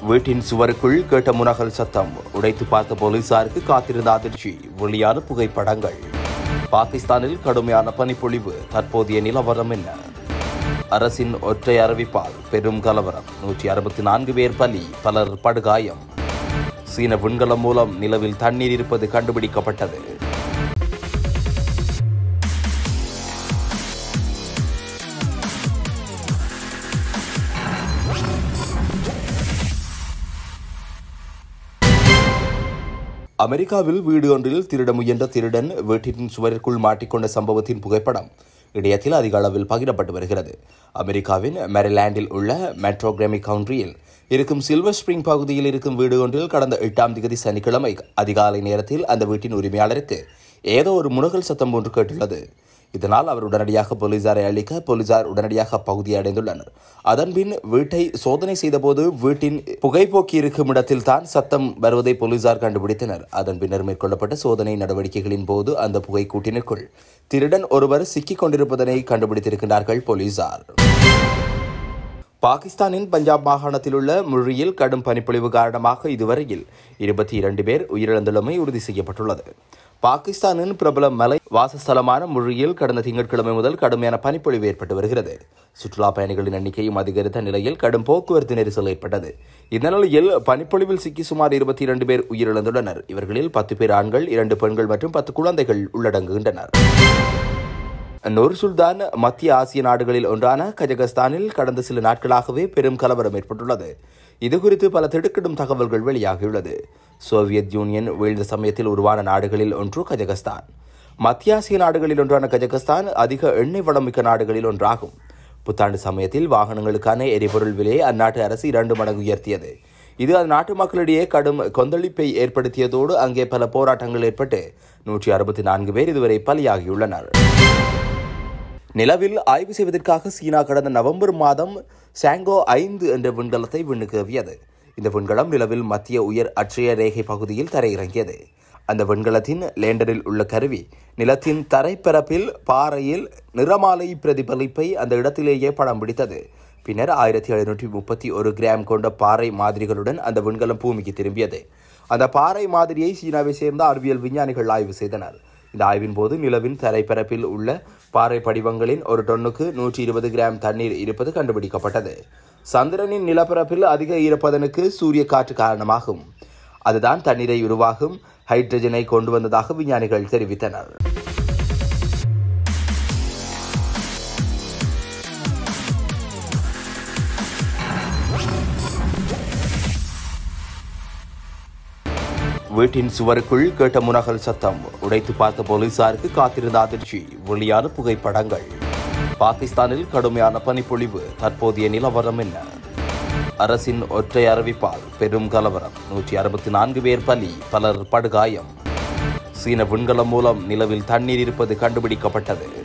வீட்டின் சுவருக்குள் கேட்ட முனகல் சத்தம். உடைத்து பார்த்த போலீசாருக்கு காத்திருந்த அதிர்ச்சி. வெளியான புகைப்படங்கள். பாகிஸ்தானில் கடுமையான பனிப்பொழிவு. தற்போதைய நிலவரம் என்ன? அரசின் ஒற்றை அறிவிப்பால் பெரும் கலவரம். 164 பேர் பலி, பலர் படுகாயம். சீன விண்கலம் மூலம் நிலவில் தண்ணீர் இருப்பது கண்டுபிடிக்கப்பட்டது. அமெரிக்காவில் வீடு ஒன்றில் திருட முயன்ற திருடன் வீட்டின் சுவரிற்குள் மாட்டிக்கொண்ட சம்பவத்தின் புகைப்படம் இணையத்தில் அதிக அளவில் பகிரப்பட்டு வருகிறது. அமெரிக்காவின் மேரிலாண்டில் உள்ள மெட்ரோகிராமி கவுண்டியில் இருக்கும் சில்வர் ஸ்பிரிங் பகுதியில் இருக்கும் வீடு ஒன்றில் கடந்த 8ஆம் தேதி சனிக்கிழமை அதிகாலை நேரத்தில் அந்த வீட்டின் உரிமையாளருக்கு ஏதோ ஒரு முனகல் சத்தம் ஒன்று கேட்டுள்ளது. இதனால் அவர் உடனடியாக போலீசாரை அழைக்க போலீசார் உடனடியாக அப்பகுதியை அடைந்துள்ளனர். அதன்பின் வீட்டை சோதனை செய்தபோது வீட்டின் புகைப்போக்கி இருக்கும் இடத்தில் தான் சத்தம் வருவதை போலீசார் கண்டுபிடித்தனர். அதன் பின்னர் மேற்கொள்ளப்பட்ட சோதனை நடவடிக்கைகளின் போது அந்த புகைக்கூட்டினுக்குள் திருடன் ஒருவர் சிக்கிக் கொண்டிருப்பதனை கண்டுபிடித்திருக்கிறார்கள் போலீசார். பாகிஸ்தானின் பஞ்சாப் மாகாணத்தில் உள்ள முழியில் கடும் பனிப்பொழிவு காரணமாக இதுவரையில் 22 பேர் உயிரிழந்துள்ளமை உறுதி செய்யப்பட்டுள்ளது. பாகிஸ்தானின் பிரபல மலை வாசஸ்தலமான முழியில் கடந்த திங்கட்கிழமை முதல் கடுமையான பனிப்பொழிவு ஏற்பட்டு வருகிறது. சுற்றுலா பயணிகளின் எண்ணிக்கையும் அதிகரித்த நிலையில் கடும் போக்குவரத்து நெரிசல் ஏற்பட்டது. இந்த நிலையில் பனிப்பொழிவில் சிக்கி சுமார் 22 பேர் உயிரிழந்துள்ளனர். இவர்களில் 10 பேர் ஆண்கள், 2 பெண்கள் மற்றும் 10 குழந்தைகள் உள்ளடங்குகின்றனர். நூர் சுல்தான் மத்திய ஆசிய நாடுகளில் ஒன்றான கஜகஸ்தானில் கடந்த சில நாட்களாகவே பெரும் கலவரம் ஏற்பட்டுள்ளது. இதுகுறித்து பல திடுக்கிடும் தகவல்கள் வெளியாகியுள்ளது. சோவியத் யூனியன் வீழ்ந்த சமயத்தில் உருவான நாடுகளில் ஒன்று கஜகஸ்தான். மத்திய ஆசிய நாடுகளில் ஒன்றான கஜகஸ்தான் அதிக எண்ணெய் வளமிக்க நாடுகளில் ஒன்றாகும். புத்தாண்டு சமயத்தில் வாகனங்களுக்கான எரிபொருள் விலையை அந்நாட்டு அரசு 2 மடங்கு உயர்த்தியது. இது அந்நாட்டு மக்களிடையே கடும் கொந்தளிப்பை ஏற்படுத்தியதோடு அங்கே பல போராட்டங்கள் ஏற்பட்டு 164 பேர் இதுவரை பலியாகியுள்ளனர். நிலவில் ஆய்வு செய்வதற்காக சீனா கடந்த நவம்பர் மாதம் சாங்கோ 5 என்ற விண்கலத்தை விண்ணுக்கு ஏவியது. இந்த விண்கலம் நிலவில் மத்திய உயர் அட்சய ரேகை பகுதியில் தரையிறங்கியது. அந்த விண்கலத்தின் லேண்டரில் உள்ள கருவி நிலத்தின் தரைப்பரப்பில் பாறையில் நிறமாலை பிரதிபலிப்பை அந்த இடத்திலேயே படம் பிடித்தது. பின்னர் 1731 கிராம் கொண்ட பாறை மாதிரிகளுடன் அந்த விண்கலம் பூமிக்கு திரும்பியது. அந்த பாறை மாதிரியை சீனாவை சேர்ந்த அறிவியல் விஞ்ஞானிகள் ஆய்வு செய்தனர். இந்த ஆய்வின் போது நிலவின் தரைப்பரப்பில் உள்ள பாறை படிவங்களின் ஒரு டொன்னுக்கு 120 கிராம் தண்ணீர் இருப்பது கண்டுபிடிக்கப்பட்டது. சந்திரனின் நிலப்பரப்பில் அதிக ஈரப்பதனுக்கு சூரிய காற்று காரணமாகும். அதுதான் தண்ணீரை உருவாகும் ஹைட்ரஜனை கொண்டு வந்ததாக விஞ்ஞானிகள் தெரிவித்தனர். வீட்டின் சுவருக்குள் கேட்ட முனகல் சத்தம். உடைத்து பார்த்த போலீசாருக்கு காத்திருந்த அதிர்ச்சி. வெளியான புகைப்படங்கள். பாகிஸ்தானில் கடுமையான பனிப்பொழிவு. தற்போதைய நிலவரம் என்ன? அரசின் ஒற்றை அறிவிப்பால் பெரும் கலவரம். 164 பேர் பலி, பலர் படுகாயம். சீன விண்கலம் மூலம் நிலவில் தண்ணீர் இருப்பது கண்டுபிடிக்கப்பட்டது.